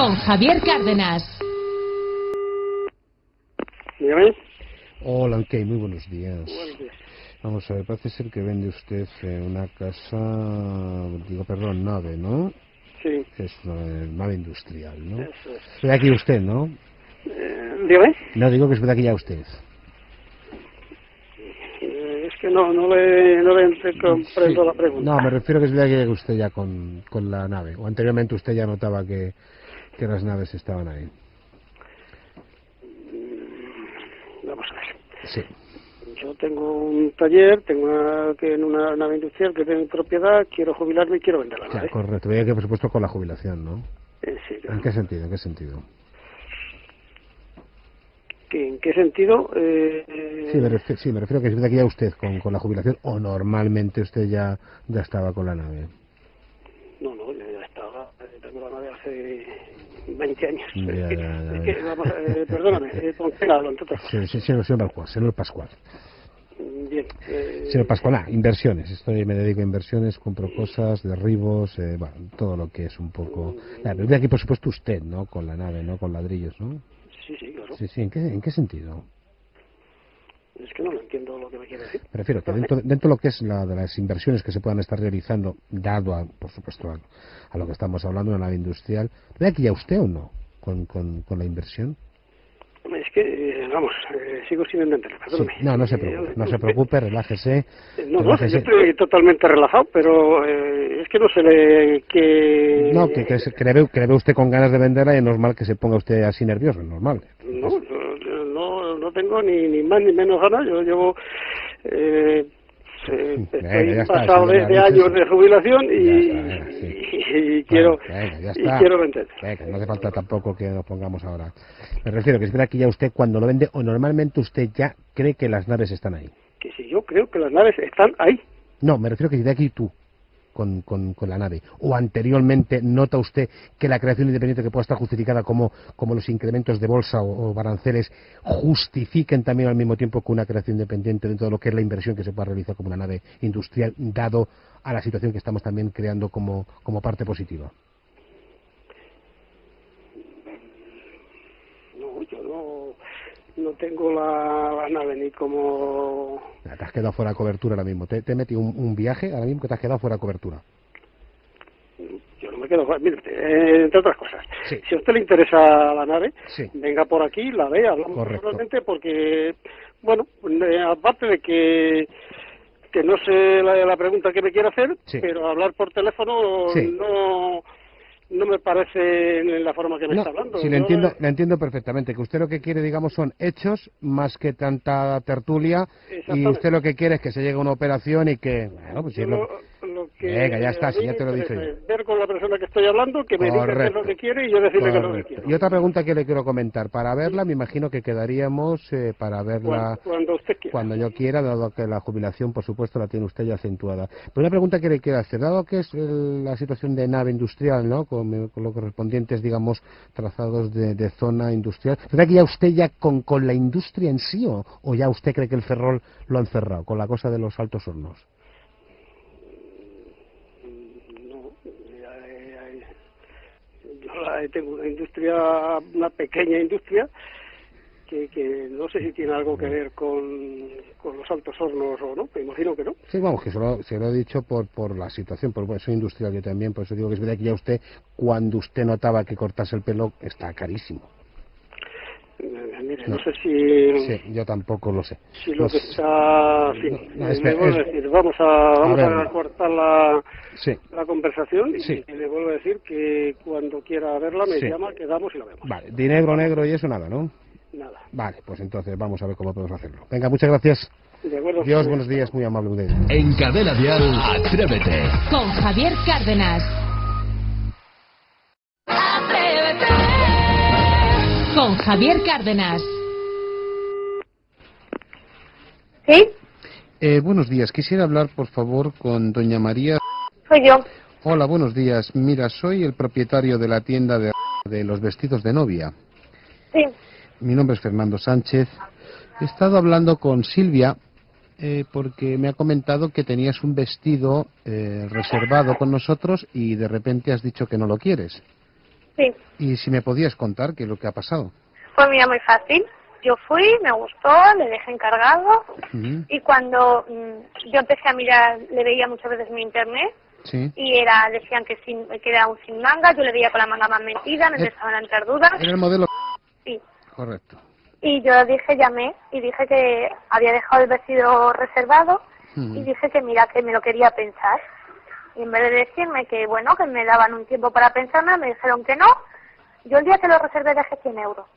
con Javier Cárdenas. Dígame. Hola, ok, muy buenos días. Buenos días. Vamos a ver, parece ser que vende usted una casa, nave, ¿no? Sí. Es una nave industrial, ¿no? Eso es. Es de aquí usted, ¿no? Dígame. No, digo que es de aquí ya usted. Es que no le comprendo la pregunta. No, me refiero que es de aquí usted ya con la nave. O anteriormente usted ya notaba que las naves estaban ahí. Vamos a ver. Sí. Yo tengo un taller, en una nave industrial que tengo en propiedad, quiero jubilarme y quiero vender la nave. Correcto. Veía que por supuesto con la jubilación, ¿no? Sí, claro. ¿En qué sentido? ¿En qué sentido? ¿En qué sentido? Sí, me refiero que es de aquí ya usted con la jubilación o normalmente usted ya estaba con la nave. No, yo ya estaba, tengo la nave hace 20 años. Ya. Perdóname, ¿con quién hablo? Sí, señor Pascual. Bien. Señor Pascual, inversiones. Me dedico a inversiones, compro cosas, derribos, todo lo que es un poco... Pero de aquí, por supuesto, usted, ¿no? Con la nave, ¿no? Con ladrillos, ¿no? Sí, claro. Sí, ¿en qué sentido? Es que no entiendo lo que me quiere decir. Prefiero que dentro de lo que es de las inversiones que se puedan estar realizando, dado, por supuesto, a lo que estamos hablando, una nave industrial, ¿ve aquí ya usted o no con la inversión? Es que, sigo sin entenderlo, perdóname. Sí, no se preocupe, relájese. Yo estoy totalmente relajado, pero es que no sé qué... No, que le ve usted con ganas de venderla y es normal que se ponga usted así nervioso, es normal. No tengo ni más ni menos ganas, yo llevo... estoy pasado de años de jubilación y quiero vender. No hace falta tampoco que nos pongamos ahora. Me refiero que es verdad que ya usted cuando lo vende o normalmente usted ya cree que las naves están ahí. Que si yo creo que las naves están ahí. No, me refiero que de aquí tú con la nave. O anteriormente nota usted que la creación independiente que pueda estar justificada como los incrementos de bolsa o aranceles justifiquen también al mismo tiempo que una creación independiente dentro de lo que es la inversión que se pueda realizar como una nave industrial, dado a la situación que estamos también creando como parte positiva. No, yo no tengo la nave ni como... Te has quedado fuera de cobertura ahora mismo. Te he metido un viaje ahora mismo que te has quedado fuera de cobertura. Yo no me quedo fuera. Mire, entre otras cosas. Sí. Si a usted le interesa la nave, sí, venga por aquí, la ve, hablamos personalmente, porque, aparte de que no sé la pregunta que me quiere hacer, sí, pero hablar por teléfono no me parece en la forma que me está hablando. Sí, le entiendo perfectamente, que usted lo que quiere, digamos, son hechos más que tanta tertulia, y usted lo que quiere es que se llegue a una operación y que... Bueno, pues lo que venga, ya está, si ya te lo dije yo. Ver con la persona que estoy hablando, que me diga qué es lo que quiere y yo decirle qué es lo que quiero. Y otra pregunta que le quiero comentar, para verla me imagino que quedaríamos para verla cuando usted quiera. Cuando yo quiera, dado que la jubilación, por supuesto, la tiene usted ya acentuada. Pero una pregunta que le quiero hacer, dado que es la situación de nave industrial, ¿no? Con los correspondientes, digamos, trazados de zona industrial, ¿verdad que ya usted con la industria en sí o ya usted cree que el Ferrol lo han cerrado con la cosa de los altos hornos? Yo tengo una pequeña industria que no sé si tiene algo que ver con los altos hornos o no, me imagino que no. Sí, vamos, que se lo he dicho por la situación, bueno, soy industrial yo también, por eso digo que es verdad que ya usted, cuando usted notaba que cortarse el pelo, está carísimo. Mire, no sé si... Sí, yo tampoco lo sé. Si lo que está... le vuelvo a decir, vamos a cortar la conversación y le vuelvo a decir que cuando quiera verla me llama, quedamos y la vemos. Vale, de negro y eso nada, ¿no? Nada. Vale, pues entonces vamos a ver cómo podemos hacerlo. Venga, muchas gracias. De acuerdo. Dios, buenos días, muy amable usted. En Cadena Dial, Atrévete. Con Javier Cárdenas. Atrévete. Con Javier Cárdenas. ¿Sí? Buenos días, quisiera hablar, por favor, con doña María. Soy yo. Hola, buenos días. Mira, soy el propietario de la tienda de los vestidos de novia. Sí. Mi nombre es Fernando Sánchez. He estado hablando con Silvia porque me ha comentado que tenías un vestido reservado con nosotros y de repente has dicho que no lo quieres. Sí. ¿Y si me podías contar qué es lo que ha pasado? Pues mira, muy fácil. Yo fui, me gustó, le dejé encargado y cuando yo empecé a mirar, le veía muchas veces mi internet y decían que era un sin manga, yo le veía con la manga más metida, me empezaban a entrar dudas. ¿Era el modelo? Sí. Correcto. Y yo llamé y dije que había dejado el vestido reservado y dije que mira, que me lo quería pensar. Y en vez de decirme que bueno, que me daban un tiempo para pensarme, me dijeron que no. Yo el día que lo reservé dejé 100 euros.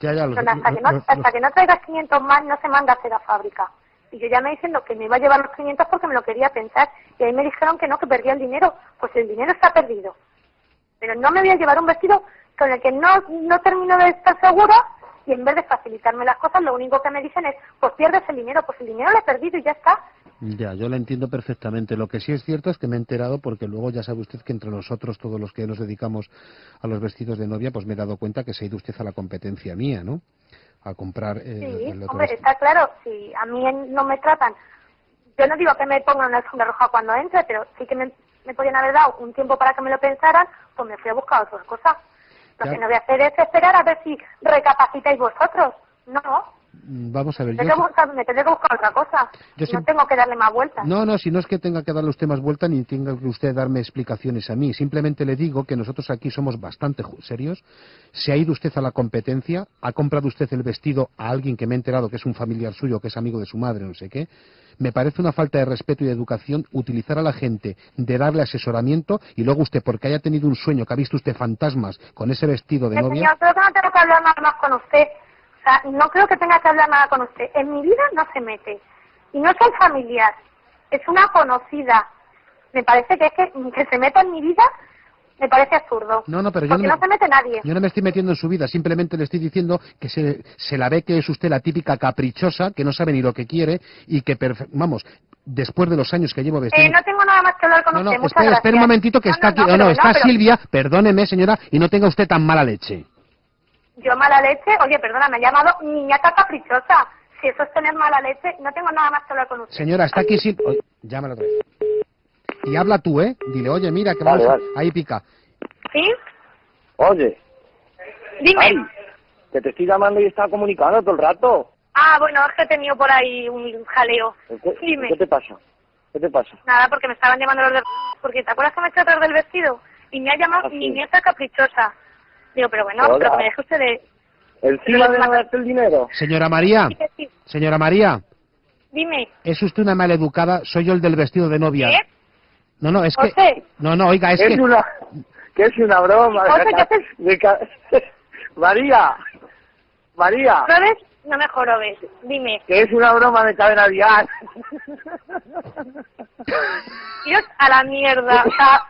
Hasta que no traigas 500 más no se manda a hacer a fábrica. Y yo llamé diciendo que me iba a llevar los 500 porque me lo quería pensar. Y ahí me dijeron que no, que perdía el dinero. Pues el dinero está perdido. Pero no me voy a llevar un vestido con el que no termino de estar segura. Y en vez de facilitarme las cosas, lo único que me dicen es, pues pierdes el dinero. Pues el dinero lo he perdido y ya está. Ya, yo lo entiendo perfectamente. Lo que sí es cierto es que me he enterado, porque luego ya sabe usted que entre nosotros, todos los que nos dedicamos a los vestidos de novia, pues me he dado cuenta que se ha ido usted a la competencia mía, ¿no? A comprar el otro vestido. Está claro, si a mí no me tratan, yo no digo que me pongan una alfombra roja cuando entre, pero sí que me podían haber dado un tiempo para que me lo pensaran, pues me fui a buscar otras cosas. Lo que no voy a hacer es esperar a ver si recapacitáis vosotros. No. Vamos a ver, me tendré que buscar otra cosa. No tengo que darle más vueltas. No, si no es que tenga que darle usted más vueltas ni tenga que usted darme explicaciones a mí. Simplemente le digo que nosotros aquí somos bastante serios. Se ha ido usted a la competencia, ha comprado usted el vestido a alguien que me he enterado que es un familiar suyo, que es amigo de su madre, no sé qué. Me parece una falta de respeto y de educación utilizar a la gente de darle asesoramiento y luego usted, porque haya tenido un sueño, que ha visto usted fantasmas con ese vestido de novia... Señor, creo que no tengo que hablar nada más con usted. O sea, no creo que tenga que hablar nada con usted. En mi vida no se mete. Y no es un familiar, es una conocida. Me parece que se meta en mi vida, me parece absurdo. No, pero porque no se mete nadie. Yo no me estoy metiendo en su vida, simplemente le estoy diciendo que se la ve que es usted la típica caprichosa, que no sabe ni lo que quiere y que, vamos, después de los años que llevo vestido... no tengo nada más que hablar con usted, muchas gracias. Espera un momentito que está aquí... Está Silvia, perdóneme señora, y no tenga usted tan mala leche. Yo mala leche, oye, perdona, me ha llamado niñata caprichosa. Si eso es tener mala leche, no tengo nada más que hablar con usted. Señora, está aquí Silvia... Llámala otra vez. Y habla tú, Dile, oye, mira, que vamos... Vale. Ahí pica. ¿Sí? Oye. Dime. Ay, que te estoy llamando y estaba comunicando todo el rato. Ah, bueno, es que he tenido por ahí un jaleo. Dime. ¿Qué te pasa? Nada, porque me estaban llamando los del... Porque ¿te acuerdas que me eché atrás del vestido? Y me ha llamado niñata caprichosa. Digo, pero bueno, pero me deje usted de... ¿Encima de no darte el dinero? Señora María, señora María. Dime. Es usted una maleducada, soy yo el del vestido de novia. ¿Qué? No, es que... No, oiga, es que... Que es una broma. María. ¿Robes? No me jorobes, dime. Que es una broma de Cadena Dial. Dios, a la mierda. O sea,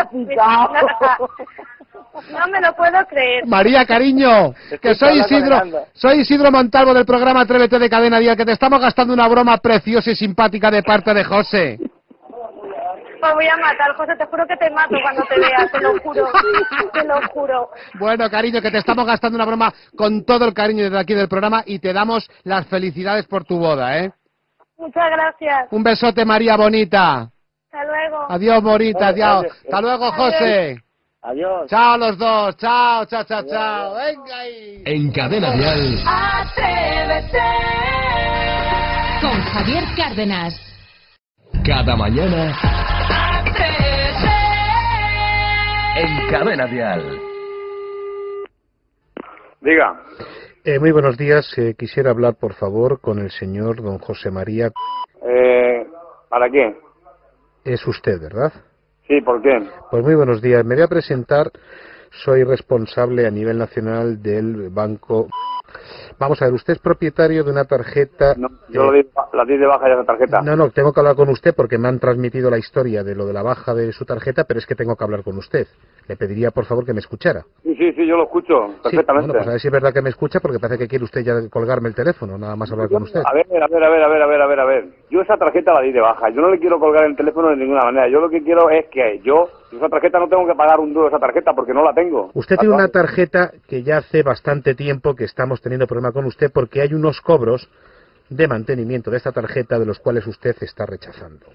no me lo puedo creer. María, cariño, que soy Isidro Montalvo del programa Atrévete de Cadena Dial, que te estamos gastando una broma preciosa y simpática de parte de José. Me voy a matar, José, te juro que te mato cuando te vea, te lo juro. Bueno, cariño, que te estamos gastando una broma con todo el cariño desde aquí del programa y te damos las felicidades por tu boda, Muchas gracias. Un besote, María bonita. Hasta luego. Adiós, bonita, adiós. Hasta luego, José. Adiós. Chao los dos, chao. Venga ahí. En Cadena Dial. Atrévete. Con Javier Cárdenas. Cada mañana. Atrévete. En Cadena Dial. Diga. Muy buenos días. Quisiera hablar, por favor, con el señor don José María. ¿Para qué? Es usted, ¿verdad? Sí, ¿por qué? Pues muy buenos días. Me voy a presentar. Soy responsable a nivel nacional del banco. Vamos a ver, usted es propietario de una tarjeta... No, yo la di de baja ya esa tarjeta. No, tengo que hablar con usted porque me han transmitido la historia de lo de la baja de su tarjeta, pero es que tengo que hablar con usted. Le pediría, por favor, que me escuchara. Sí, yo lo escucho perfectamente. Bueno, pues a ver si es verdad que me escucha, porque parece que quiere usted ya colgarme el teléfono, nada más hablar con usted. A ver. Yo esa tarjeta la di de baja. Yo no le quiero colgar el teléfono de ninguna manera. Yo lo que quiero es que esa tarjeta no tengo que pagar un duro esa tarjeta porque no la tengo. Usted tiene una tarjeta que ya hace bastante tiempo que estamos teniendo problema con usted porque hay unos cobros de mantenimiento de esta tarjeta de los cuales usted está rechazando.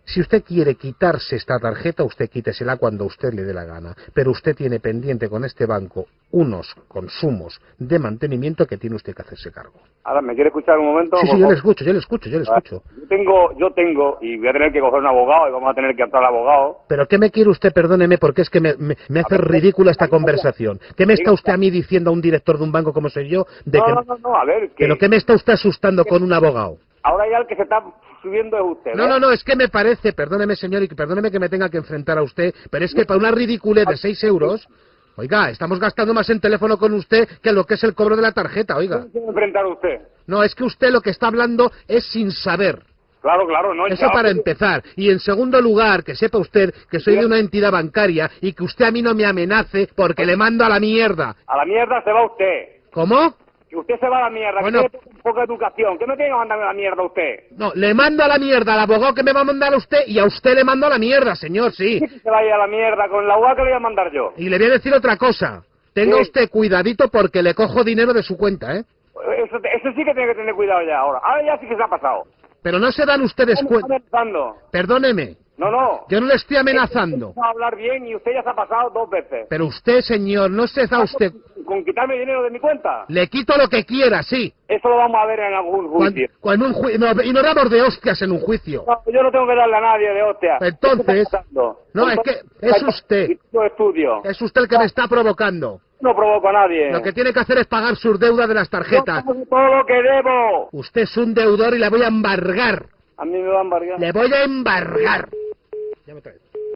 Si usted quiere quitarse esta tarjeta, usted quítesela cuando usted le dé la gana. Pero usted tiene pendiente con este banco unos consumos de mantenimiento que tiene usted que hacerse cargo. Ahora, ¿me quiere escuchar un momento? Sí, yo le escucho. Yo tengo, y voy a tener que coger un abogado, y vamos a tener que entrar al abogado. ¿Pero qué me quiere usted? Perdóneme, porque es que me hace ridícula esta conversación. ¿Qué me está usted a mí diciendo a un director de un banco como soy yo? No, a ver... ¿Pero qué me está usted asustando con un abogado? Ahora ya el que se está subiendo es usted, ¿no? No, es que me parece, perdóneme señor, y perdóneme que me tenga que enfrentar a usted, pero es que para una ridiculez de 6 euros, oiga, estamos gastando más en teléfono con usted que lo que es el cobro de la tarjeta, oiga. ¿Cómo se va a enfrentar a usted? No, es que usted lo que está hablando es sin saber. Claro, no. Eso para empezar. Y en segundo lugar, que sepa usted que soy de una entidad bancaria y que usted a mí no me amenace porque le mando a la mierda. A la mierda se va usted. ¿Cómo? Que usted se va a la mierda, bueno, que tiene poca educación. ¿Qué me tiene que mandar a la mierda usted? No, le mando a la mierda al abogado que me va a mandar a usted y a usted le mando a la mierda, señor, sí. Que se vaya a la mierda con el abogado que le voy a mandar yo. Y le voy a decir otra cosa. Tenga usted cuidadito porque le cojo dinero de su cuenta, ¿eh? Eso sí que tiene que tener cuidado ya ahora. Ahora ya sí que se ha pasado. Pero no se dan ustedes cuenta. Perdóneme. No. Yo no le estoy amenazando. Va a hablar bien y usted ya se ha pasado 2 veces. Pero usted, señor, no se da usted... ¿Con quitarme dinero de mi cuenta? Le quito lo que quiera, sí. Eso lo vamos a ver en algún juicio. Y no damos de hostias en un juicio. No, yo no tengo que darle a nadie de hostias. Entonces... No, es que es usted. Es usted el que me está provocando. No provoco a nadie. Lo que tiene que hacer es pagar sus deudas de las tarjetas. Yo pago todo lo que debo. Usted es un deudor y le voy a embargar. A mí me va a embargar. Le voy a embargar. Ya me trae.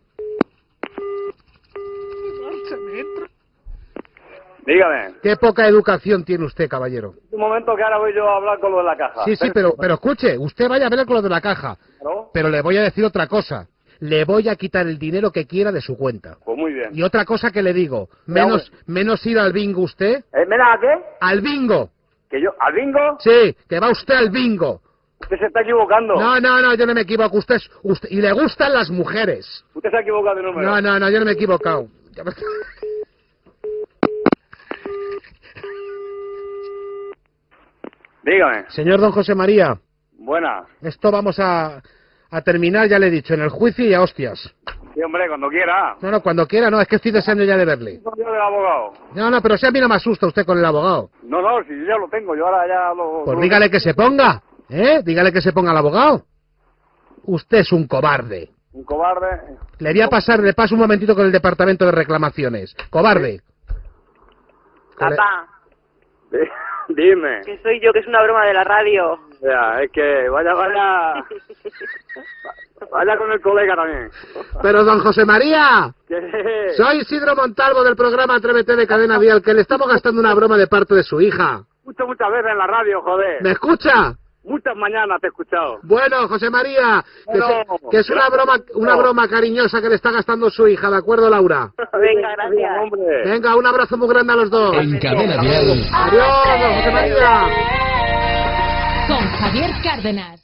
Dígame. Qué poca educación tiene usted, caballero. Un momento que ahora voy yo a hablar con lo de la caja. Sí, pero escuche, usted vaya a ver con lo de la caja. ¿No? Pero le voy a decir otra cosa. Le voy a quitar el dinero que quiera de su cuenta. Pues muy bien. Y otra cosa que le digo, menos ir al bingo usted. ¿Mira a qué? Al bingo. ¿Que yo? ¿Al bingo? Sí, que va usted al bingo. Usted se está equivocando. No, yo no me equivoco. Usted y le gustan las mujeres. Usted se ha equivocado de número. No, yo no me he equivocado. Dígame. Señor don José María. Buena. Esto vamos a terminar, ya le he dicho, en el juicio y a hostias. Sí, hombre, cuando quiera. No, cuando quiera, no, es que estoy deseando ya de verle. Yo del abogado. No, pero si a mí no me asusta usted con el abogado. No, si yo ya lo tengo, yo ahora ya lo... Pues dígale que se ponga, dígale que se ponga al abogado. Usted es un cobarde. Un cobarde. Le voy a pasar, le paso un momentito con el departamento de reclamaciones. Cobarde. Papá. Dime. Que soy yo, que es una broma de la radio. Ya, es que vaya con el colega también. Pero don José María, ¿qué? Soy Isidro Montalvo del programa Atrévete de Cadena Dial, que le estamos gastando una broma de parte de su hija. Muchas veces en la radio, joder. ¿Me escucha? Muchas mañanas te he escuchado. Bueno, José María, que es una broma cariñosa que le está gastando su hija, ¿de acuerdo, Laura? Venga, gracias. Hombre. Venga, un abrazo muy grande a los dos. En Cadena Dial. Adiós, don José María. Con Javier Cárdenas.